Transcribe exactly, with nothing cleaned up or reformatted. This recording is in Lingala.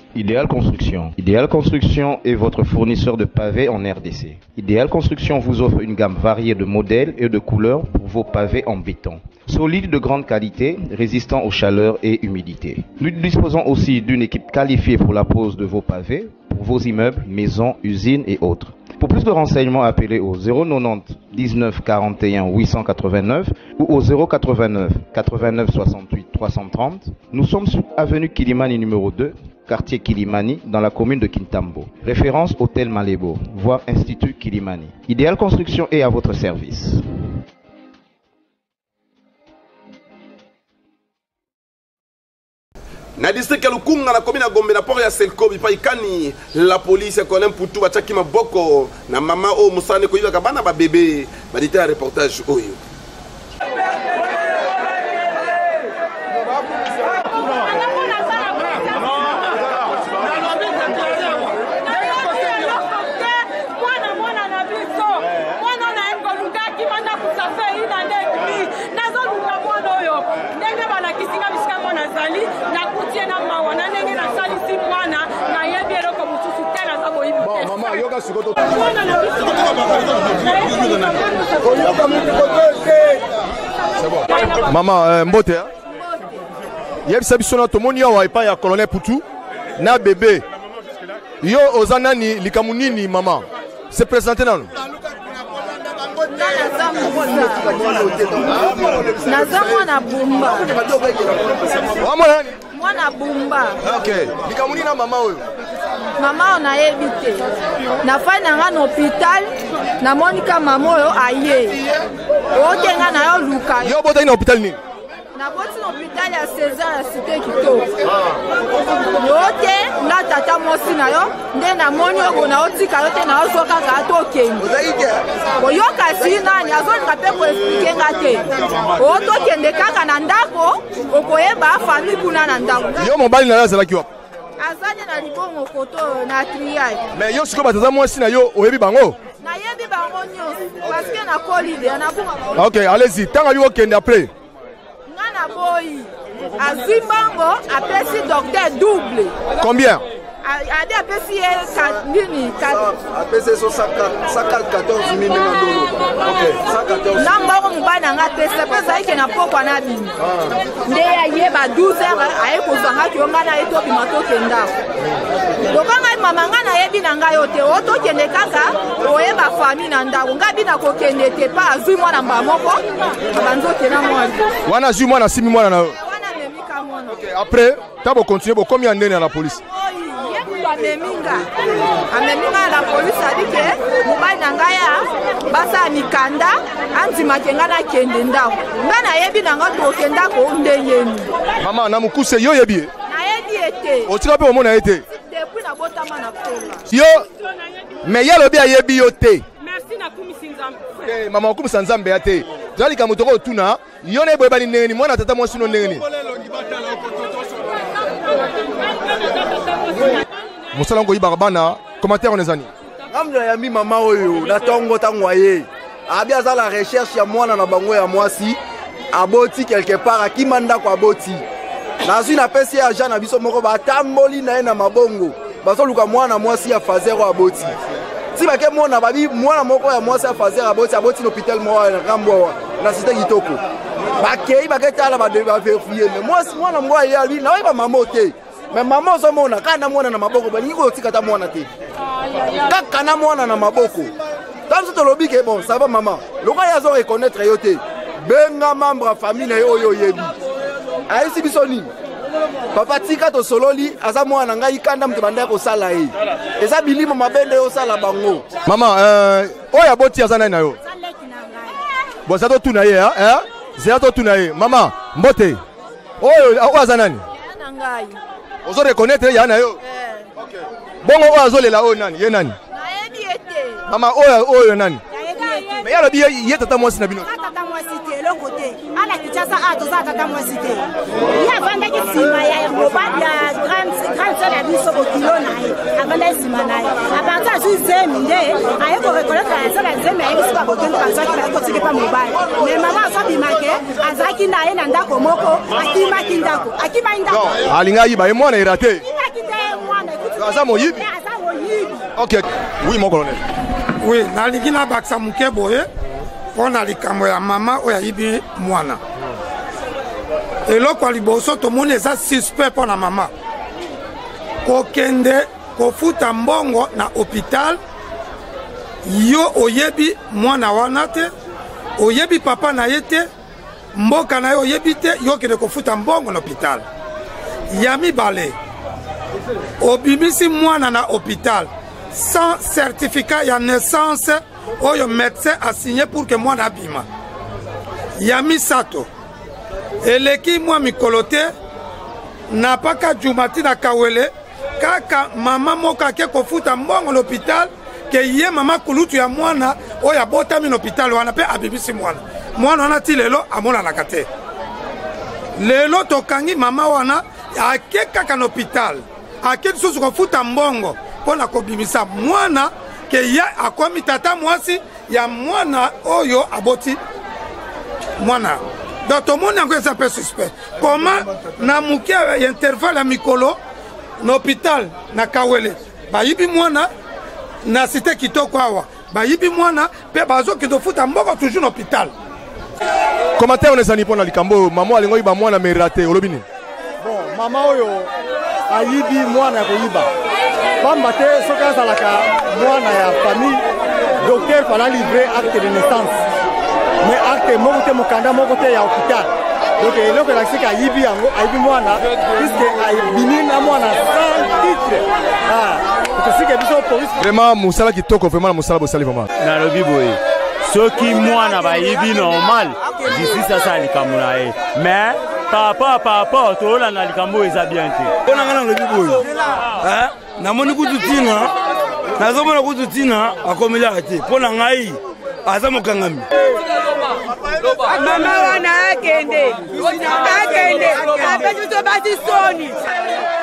Idéal Construction. Idéal Construction est votre fournisseur de pavés en R D C. Idéal Construction vous offre une gamme variée de modèles et de couleurs pour vos pavés en béton. Solide de grande qualité, résistant aux chaleurs et humidités. Nous disposons aussi d'une équipe qualifiée pour la pose de vos pavés, pour vos immeubles, maisons, usines et autres. Pour plus de renseignements, appelez au zéro quatre-vingt-dix dix-neuf quarante et un huit cent quatre-vingt-neuf ou au zéro quatre-vingt-neuf quatre-vingt-neuf soixante-huit trois cent trente. Nous sommes sur avenue Kilimani numéro deux, quartier Kilimani, dans la commune de Kintambo. Référence Hôtel Malebo, voire Institut Kilimani. Idéal Construction est à votre service. Na district ya Lukunga na commune ya Gombe na port ya Selko bipa ikani la police ko n'imputu bataki maboko na mama o musane ko yiba kabana ba bébé ba dité reportage oyo. Maman, euh, Mbote, yeb sabisona tomoni wa ipa ya colonel Poutou na bébé. Yo ozanani likamunini maman. Se présenter nan. Nazamo na bumba. Wamona ni? Mwana bumba. Okay. Likamunini na mama oyo. Mama on a évité. Na fa na nga na hôpital na monika mama oyo aye. O tenga na yo luka. Yo bota na hôpital ni. Na boti na hôpital ya César ya Cité Kitoko. Yo te na tata mosi na yo nde na moni ogo na otika yo te na ozo kaka to kengi. Bo yo kasi nani azo ngape ko expliquer ngate. O to kende kaka na ndako okoyeba famille kuna na ndako. Yo mobali na lazala kiwa. Azali na libongo koto na triage. Mais yo siko bataza mwasi na yo oyebi bango. Na yebi bango nyonso parce que na kolide na bunga. OK, allez-y. Tanga yo kende après. Ngana boyi. Azwi bango apesi docteur double. Combien? A dit apesi nini apesi so cent quatorze mille dollars. OK, cent quatorze. Namba ko mubana nga pesa pesa ike na pokwa na bini. Nde ya yeba douze heures aye ko zanga ki ngana eto bi matoke ndako. Dokanga mama ngana yebi na nga yote oto kende kaka oyeba famille na ndako ngabi na ko kende te pa azui mwana mba moko abanzo kena mwana. Wana azui mwana simi mwana na yo. Wana memika mwana. OK, après tabo continuer bo combien ndene na la police? Ameminga ameminga la police a dit que mobali na ngaya basa mikanda antima kenga na kende ndako ngana yebi na ngato kenda ko ndeyeni mama na mukuse yo yebi na yebi ete otika pe omona ete depuis na botama na kola yo mais ya lobi ayebi yo te merci na kumisi nzambe eh mama kumisa nzambe ate zali ka motoko tuna yo na eboyeba ni neni mwana tata mwasi no neni Mosalango Ibarabana, commentaire on les ani. Ngamna ya mi mama oyo na tongo tangwaye. Abi aza la recherche ya mwana na bango ya mwasi. Aboti quelque part akimanda kwa boti. Na zui na pesi ya jana biso moko ba tamboli na na mabongo. Baso luka mwana mwasi ya fazero aboti. Si ba ke mwana babi mwana moko ya mwasi ya fazero aboti aboti no hôpital mo na Rambo na Cité Kitoko. Ba ke ba ke tala ba de ba vérifier mais mwasi mwana mwa ya lui na ba mamote. Mais maman zomona kana mwana na maboko bani ko tika ta mwana te kaka na mwana na maboko tant to lobi ke bon ça va maman loka ya zo reconnaître yo te benga membre famille na yo yo yebi aisi bisoni papa tika to sololi aza mwana ngai kanda mtu banda ko sala e eza bilimo mabende yo sala bango maman euh oya boti aza na yo bon ça to tuna ye hein c'est to tuna ye maman mbote oyo aza nani ngai ozo reconnaître ya na yo eh OK bongo o azolela o nani ye nani na yebi ete mama oyo oyo nani mais ya lobi ye tata mwasi na bino tata mwasi te le côté ala kichasa a to za tata mwasi te ya vanda ki sima ya mobali ya grand grand sœur ya biso ko kilo na ye avanda sima na ye abanta ju zemi nde aye ko reconnaître ya sœur ya zemi ya biso ko kendo ka so ko tike pa mobali mais mama so bimake azaki na ye na ndako moko akima kindako akima ndako alinga yiba ye mwana irate akite mwana Aza moyibi. Ok. Oui, mon colonel. Oui, nalingi na baksa muke boye. On a likambo ya mama oyo ayibi mwana. Eloko liboso to moni eza suspect pour na mama. Kokende kofuta mbongo na hôpital. Yo oyebi mwana wana te. Oyebi papa na ye te. Mboka na yo oyebi te. Yo kende kofuta mbongo na hôpital. Yami bale. Obimisi mwana na hôpital. Sans certificat ya naissance. Oyo médecin a signé pour que moi n'abima. Yami sato. Eleki moi mikolote. Na paka jumati na kawele. Kaka mama moka ke kofuta mbongo l'hôpital. Ke ye mama kulutu ya mwana. Oya bota mi l'hôpital. Wana pe abibisi mwana. Mwana wana ti lelo amona nakate. Lelo tokangi mama wana. Ake kaka l'hôpital. Ake susu kofuta mbongo. Pona kobimisa mwana. Que ya akomi tata mwasi ya mwana oyo aboti mwana donc tout le monde est un peu suspect. Comment na muke intervalle à mikolo na hôpital na kawele ba yibi mwana na cité kitoko awa ba yibi mwana pe bazo ki do futa mboko toujours na hôpital. Commentaire on ezani pona likambo maman alingo yiba mwana me raté olobini. Bon mama oyo ayibi mwana ko yiba Bamba te soki azalaka mwana ya famille docteur fala livrer acte de naissance mais acte moko te mokanda moko te ya hôpital donc eloko elakisi ka ayibi yango ayibi mwana puisque ayibimi na mwana sans titre tosike biso police vraiment mosala kitoko vraiment mosala bosali vraiment nalobi boye soki mwana bayibi normal justice asala likambo na ye mais par rapport à par rapport tolanda likambo eza bien te mpona nga nalobi boye namoni kutu tina nazomona kutu tina akomelaka te mpo na ngai aza mokangami mama wana akende akende ape biso basi soni